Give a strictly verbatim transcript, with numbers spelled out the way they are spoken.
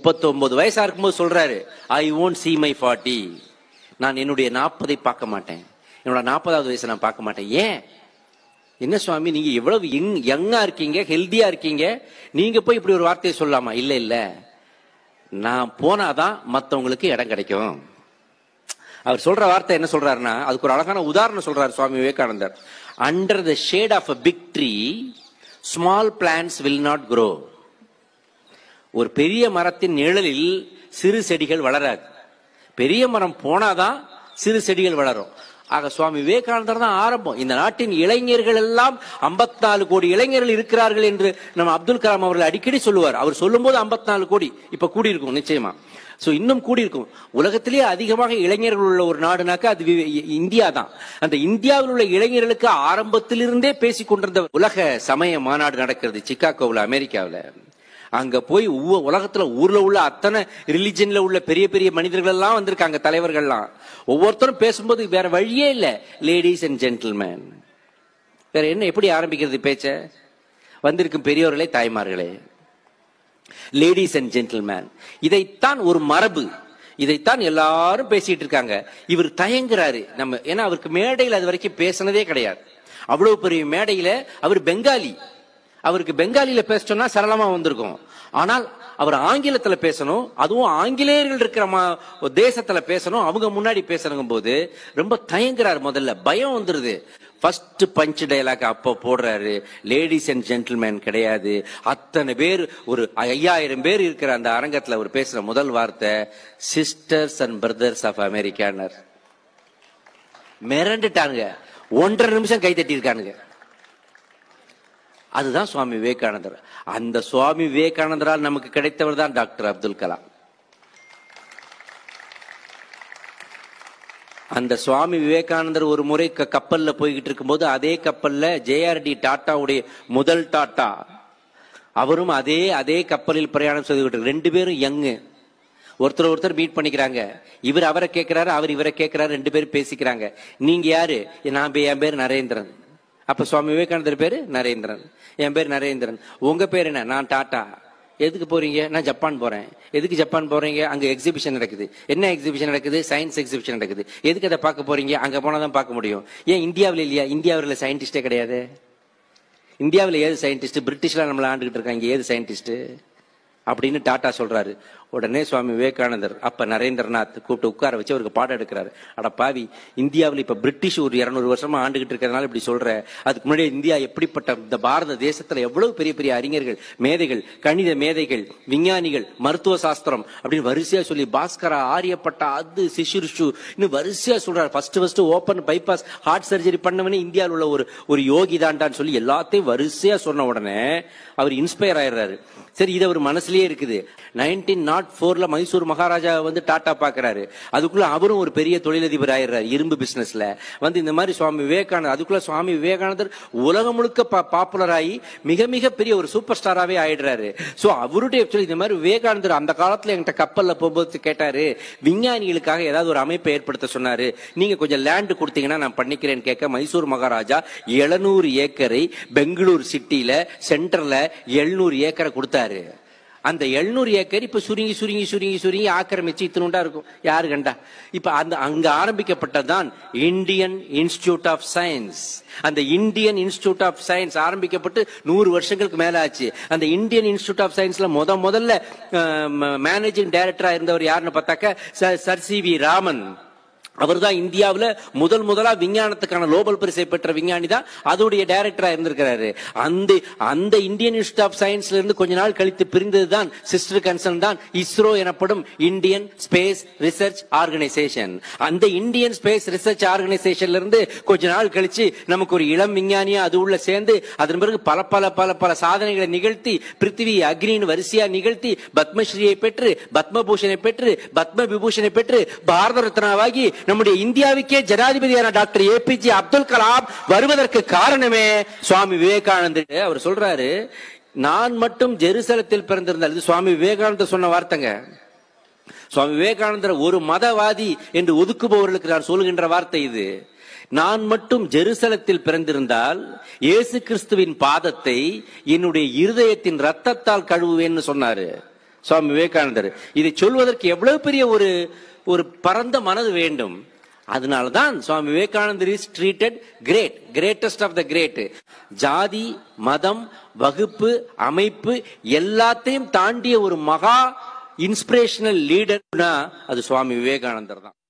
முப்பத்தொன்பது வயசா இருக்கும்போது சொல்றாரு, ஐ won't see my forty. நான் என்னுடைய நாற்பதை பார்க்க மாட்டேன், என்னோட நாற்பதாவது வயசை நான் பார்க்க மாட்டேன். ஏன்? என்ன சுவாமி, நீங்க எவ்வளவு யங்கா இருக்கீங்க, ஹெல்தியா இருக்கீங்க, நீங்க போய் இப்படி ஒரு வார்த்தையை சொல்லலாமா? இல்ல இல்ல, நான் போனாதான் மற்றவங்களுக்கு இடம் கிடைக்கும். அவர் சொல்ற வார்த்தை என்ன சொல்றாருன்னா, அதுக்கு ஒரு அழகான உதாரணம் சொல்றாரு சுவாமி விவேகானந்தர். Under the shade of a big tree small plants will not grow. ஒரு பெரிய மரத்தின் நிழலில் சிறு செடிகள் வளராது. பெரிய மரம் போனாதான் சிறு செடிகள் வளரும். ஆக சுவாமி விவேகானந்தர் தான் ஆரம்பம். இந்த நாட்டின் இளைஞர்கள் எல்லாம் ஐம்பத்தி நாலு கோடி இளைஞர்கள் இருக்கிறார்கள் என்று நம்ம அப்துல் கலாம் அவர்கள் அடிக்கடி சொல்லுவார். அவர் சொல்லும் போது ஐம்பத்தி நாலு கோடி இப்ப கூடி இருக்கும் நிச்சயமா. சோ இன்னும் கூடி இருக்கும். உலகத்திலேயே அதிகமாக இளைஞர்கள் உள்ள ஒரு நாடுனாக்கா அது இந்தியா தான். அந்த இந்தியாவில் உள்ள இளைஞர்களுக்கு ஆரம்பத்திலிருந்தே பேசிக் கொண்டிருந்த உலக சமய மாநாடு நடக்கிறது சிக்காகோவில், அமெரிக்காவில். அங்க போய் உலகத்துல ஊர்ல உள்ள அத்தனை ரிலிஜன்ல உள்ள பெரிய பெரிய மனிதர்கள் எல்லாம் வந்திருக்காங்க, தலைவர்கள்லாம். ஒவ்வொருத்தரும் பேசும்போது வேற வழியே இல்ல, லேடிஸ் அண்ட் ஜென்டில்மேன். வேற என்ன, எப்படி ஆரம்பிக்கிறது பேச்ச? வந்திருக்கும் பெரியோர்களே, தாய்மார்களே, லேடிஸ் அண்ட் ஜென்டில்மேன். இதைத்தான் ஒரு மரபு, இதைத்தான் எல்லாரும் பேசிட்டு இருக்காங்க. இவர் தயங்குறாரு நம்ம, ஏன்னா அவருக்கு மேடையில் அது வரைக்கும் பேசினதே கிடையாது. அவ்வளவு பெரிய மேடையில அவர் பெங்காலி, அவருக்கு பெங்காலியில பேச சொன்னா சரளமா வந்திருக்கும். ஆனால் அவர் ஆங்கிலத்துல பேசணும், அதுவும் ஆங்கிலேயர்கள் இருக்கிற தேசத்துல பேசணும், அவங்க முன்னாடி பேசணும் போது ரொம்ப தயங்குறாரு. முதல்ல பயம் வந்துருது. ஃபர்ஸ்ட் பஞ்ச் டயலாக் அப்ப போடுறாரு, லேடிஸ் அண்ட் ஜென்டில்மேன் கிடையாது. அத்தனை பேர், ஒரு ஐயாயிரம் பேர் இருக்கிற அந்த அரங்கத்துல அவர் பேசுற முதல் வார்த்தை சிஸ்டர்ஸ் அண்ட் பிரதர்ஸ் ஆஃப் அமெரிக்கானர். மிரண்டுட்டானுங்க, ஒன்றரை நிமிஷம் கை தட்டி இருக்கானுங்க. அதுதான் சுவாமி விவேகானந்தர். அந்த சுவாமி விவேகானந்தரால் நமக்கு கிடைத்தவர் தான் டாக்டர் அப்துல் கலாம். அந்த சுவாமி விவேகானந்தர் ஒரு முறை கப்பல்ல போய்கிட்டு இருக்கும் போது, அதே கப்பல்ல ஜேஆர்டி டாட்டாவுடைய முதல் டாட்டா, அவரும் அதே அதே கப்பலில் பிரயாணம் செய்து, ரெண்டு பேரும் யங்கு, ஒருத்தர் ஒருத்தர் மீட் பண்ணிக்கிறாங்க. இவர் அவரை கேட்கிறாரு, அவர் இவரை கேட்கிறாரு, ரெண்டு பேரும் பேசிக்கிறாங்க. நீங்க யாரு? நான் என் பேர் நரேந்திரன். அப்ப சுவாமி விவேகானந்தர் பேரு நரேந்திரன். என் பேர் நரேந்திரன். உங்க பேர் என்ன? நான் டாட்டா. எதுக்கு போறீங்க? நான் ஜப்பான் போறேன். எதுக்கு ஜப்பான் போறீங்க? அங்க எக்ஸிபிஷன் நடக்குது. என்ன எக்ஸிபிஷன் நடக்குது? சயின்ஸ் எக்ஸிபிஷன் நடக்குது. எதுக்கு அதை பார்க்க போறீங்க? அங்க போனாதான் பார்க்க முடியும். ஏன் இந்தியாவில் இல்லையா? இந்தியாவில் சயின்டிஸ்டே கிடையாது. இந்தியாவில் ஏது சயின்டிஸ்ட்? பிரிட்டிஷ்ல நம்மள ஆண்டுகிட்டு இருக்காங்க, ஏது சயின்டிஸ்ட் அப்படின்னு டாட்டா சொல்றாரு. உடனே சுவாமி விவேகானந்தர் அப்ப நரேந்திரநாத் கூப்பிட்டு உட்கார வச்சு அவருக்கு பாடம் எடுக்கிறாரு. அட பாவி, இந்தியாவில் இப்ப பிரிட்டிஷ் ஒரு இருநூறு வருஷமா ஆண்டுகிட்டு இருக்கிறதுனால இப்படி சொல்ற, அதுக்கு முன்னாடி இந்தியா எப்படிப்பட்ட, இந்த பாரத தேசத்துல எவ்வளவு பெரிய பெரிய அறிஞர்கள், மேதைகள், கணித மேதைகள், விஞ்ஞானிகள், மருத்துவ சாஸ்திரம் அப்படின்னு வரிசையா சொல்லி, பாஸ்கரா, ஆரியப்பட்டா, அது சிசுருஷு இன்னும் வரிசையா சொல்றாரு. First first open bypass heart surgery பண்ணவனே இந்தியாவில் உள்ள ஒரு ஒரு யோகி தாண்டான்னு சொல்லி எல்லாத்தையும் வரிசையா சொன்ன உடனே அவர் இன்ஸ்பயர் ஆயிடுறாரு. சரி, இது அவர் மனசுலயே இருக்குது. நைன்டீன் நாட் போர்ல மைசூர் மகாராஜா வந்து டாட்டா பாக்குறாரு. அதுக்குள்ள அவரும் ஒரு பெரிய தொழிலதிபர் ஆயிடுறாரு இரும்பு பிசினஸ்ல. வந்து இந்த மாதிரி சுவாமி விவேகானந்தர், அதுக்குள்ள சுவாமி விவேகானந்தர் உலகம் முழுக்க பாப்புலர் ஆகி மிக மிக பெரிய ஒரு சூப்பர் ஸ்டாராவே ஆயிடுறாரு. சோ அவருடைய இந்த மாதிரி விவேகானந்தர் அந்த காலத்துல என்கிட்ட கப்பல்ல போகும்போது கேட்டாரு, விஞ்ஞானிகளுக்காக ஏதாவது ஒரு அமைப்பை ஏற்படுத்த சொன்னாரு. நீங்க கொஞ்சம் லேண்ட் கொடுத்தீங்கன்னா நான் பண்ணிக்கிறேன்னு கேட்க, மைசூர் மகாராஜா எழுநூறு ஏக்கரை பெங்களூர் சிட்டில சென்டர்ல எழுநூறு ஏக்கரை கொடுத்தாரு. அந்த எழுநூறு ஏக்கர் இப்ப சுருங்கி சுருங்கி சுருங்கி சுருங்கி ஆக்கிரமிச்சு இத்தினுண்டா இருக்கும். யாரு கண்டா? இப்ப அந்த அங்க ஆரம்பிக்கப்பட்டதான் இந்தியன் இன்ஸ்டிடியூட் ஆஃப் சயின்ஸ். அந்த இந்தியன் இன்ஸ்டிடியூட் ஆஃப் சயின்ஸ் ஆரம்பிக்கப்பட்டு நூறு வருஷங்களுக்கு மேல ஆச்சு. அந்த இந்தியன் இன்ஸ்டிடியூட் ஆஃப் சயின்ஸ்ல முத முதல்ல மேனேஜிங் டைரக்டரா இருந்தவர் யாருன்னு பார்த்தாக்க சர் சி வி ராமன். அவர் தான் இந்தியாவில் முதல் முதலா விஞ்ஞானத்துக்கான நோபல் பரிசை பெற்ற விஞ்ஞானி தான், அதோடைய டைரக்டரா இருந்திருக்கிறாரு. அந்த அந்த இந்தியன் இன்ஸ்டிடியூட் ஆஃப் சயின்ஸ்ல இருந்து கொஞ்ச நாள் கழித்து பிரிந்தது தான் சிஸ்டர் கன்சர்ன் தான் இஸ்ரோ எனப்படும் இந்தியன் ஸ்பேஸ் ரிசர்ச் ஆர்கனைசேஷன். அந்த இந்தியன் ஸ்பேஸ் ரிசர்ச் ஆர்கனைசேஷன்ல இருந்து கொஞ்ச நாள் கழிச்சு நமக்கு ஒரு இளம் விஞ்ஞானியா அது உள்ள சேர்ந்து அதன் பிறகு பல பல பல பல சாதனைகளை நிகழ்த்தி, பிருத்திவி அக்னின்னு வரிசையா நிகழ்த்தி, பத்மஸ்ரீயை பெற்று, பத்மபூஷனை பெற்று, பத்ம விபூஷனை பெற்று, பாரத ரத்னாவாகி நம்முடைய இந்தியாவுக்கே ஜனாதிபதியான டாக்டர் ஏபிஜே அப்துல் கலாம் வருவதற்கு காரணமே சுவாமி விவேகானந்தர். அவர் சொல்றாரு, நான் மட்டும் ஜெருசலத்தில் பிறந்திருந்தால், இது சுவாமி விவேகானந்தர் சொன்ன வார்த்தைங்க. சுவாமி விவேகானந்தர் ஒரு மதவாதி என்று ஒதுக்குபவர்களுக்கு நான் சொல்லுகின்ற வார்த்தை இது. நான் மட்டும் ஜெருசலத்தில் பிறந்திருந்தால் இயேசு கிறிஸ்துவின் பாதத்தை என்னுடைய இருதயத்தின் ரத்தத்தால் கழுவுவேன்னு சொன்னாரு. சுவாமி விவேகானந்தர். இதை சொல்வதற்கு எவ்வளவு பெரிய ஒரு ஒரு பரந்த மனது வேண்டும். அதனால்தான் சுவாமி விவேகானந்தர் is treated great, greatest of the great. ஜாதி, மதம், வகுப்பு, அமைப்பு எல்லாத்தையும் தாண்டிய ஒரு மகா இன்ஸ்பிரேஷனல் லீடர்னா அது சுவாமி விவேகானந்தர் தான்.